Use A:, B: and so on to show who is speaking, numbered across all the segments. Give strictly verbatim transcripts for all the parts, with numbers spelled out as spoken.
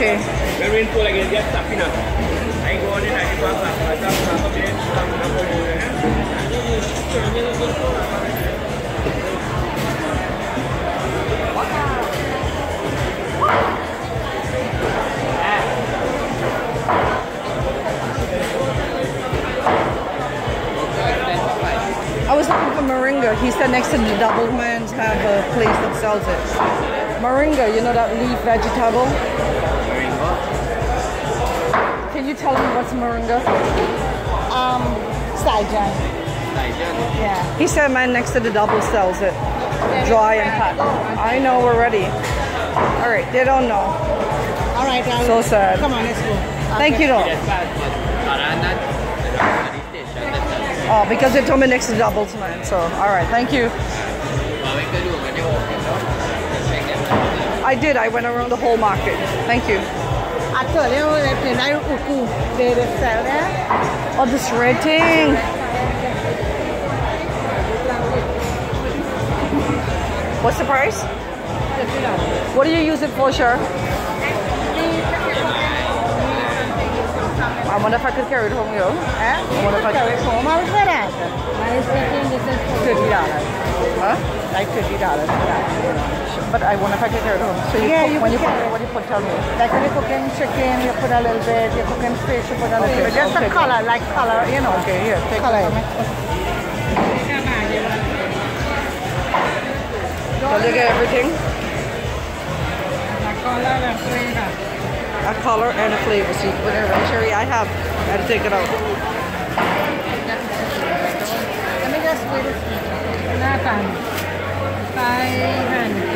A: Okay.
B: I was looking for moringa. He said next to the double mans have a place that sells it. Moringa, you know that leaf vegetable?
C: Moringa?
B: Can you tell me what's moringa?
A: Um, Saijan.
C: Saijan?
A: Yeah.
B: He said man next to the double sells it.
A: Yeah,
B: Dry and packed. I know, we're ready. Alright, they don't know.
A: Alright, I'll
B: So sad.
A: Come on, let's go.
B: Thank you though. Oh, because they told me next to doubles, man. So, alright, thank you. I did. I went around the whole market. Thank you.
A: I told you that uku they sell there.
B: Oh, this red thing. What's the price? What do you use it for, sure? I wonder if I could carry it home, yo.
A: Eh?
B: I wonder if I
A: carry it home. I was good at it. I was thinking this is fifty dollars.
B: Huh?
A: Like fifty dollars for that.
B: But I wonder if I could carry it home. So you
A: Yeah,
B: cook,
A: you
B: when
A: can
B: you put,
A: carry it.
B: what do you put, tell me.
A: Like when you're cooking chicken, you put a little bit. You're cooking fish, you put a little
B: Okay,
A: bit. Just
B: okay.
A: a color, like color, you know.
B: Okay, here, take
A: color.
B: it for me. So they get everything?
A: A color and flavor.
B: A color and a flavor. See, whatever cherry I have, I had to take it out.
A: Let me just wait a second. Nathan. Five hundred.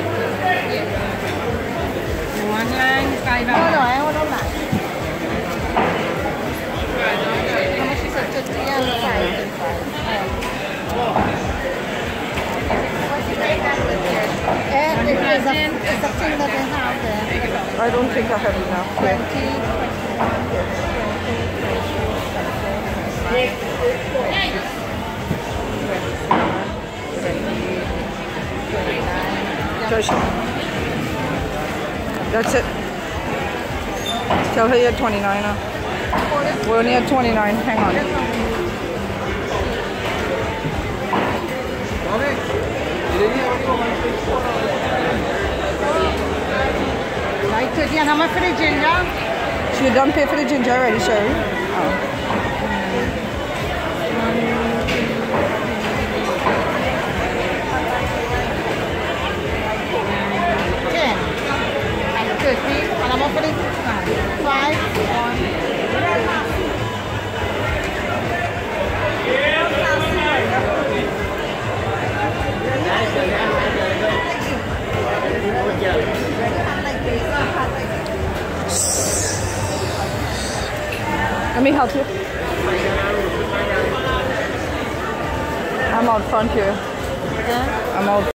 A: One line, five hundred. No, no, I want on that. How much is it? fifty and five. And it is a, it's a thing that they have there.
B: I don't think I have enough.
A: twenty.
B: That's it. Tell her you had twenty-nine now. We only had twenty-nine. Hang on.
A: Like thirty and how much for the ginger?
B: So you done pay for the ginger already, Sherry? Oh.
A: ten. And thirty. And how much for the five? One.
B: Let me help you. I'm out front here.
A: Yeah.
B: I'm out.